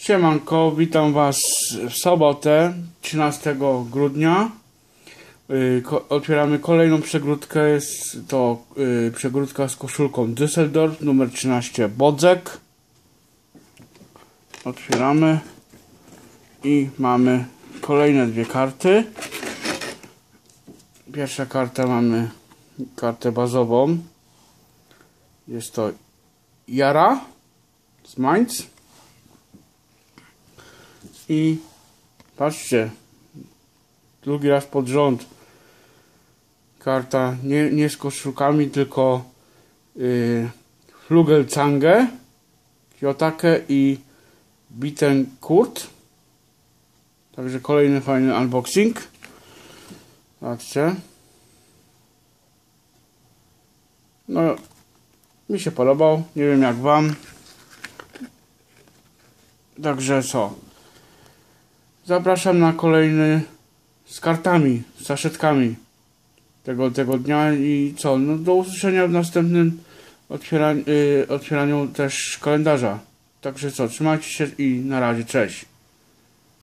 Siemanko, witam Was w sobotę 13 grudnia. Otwieramy kolejną przegródkę. Jest to przegródka z koszulką Düsseldorf numer 13 Bodzek. Otwieramy i mamy kolejne dwie karty. Pierwsza karta, mamy kartę bazową. Jest to Jara z Mainz. I patrzcie, drugi raz pod rząd karta nie z koszulkami, tylko Flügelzange, Kiyotake i Bittencourt. Także kolejny fajny unboxing. Patrzcie. No, mi się podobał, nie wiem jak Wam. Także co? Zapraszam na kolejny z kartami, z saszetkami tego dnia i co? No do usłyszenia w następnym otwieraniu też kalendarza. Także co? Trzymajcie się i na razie, cześć.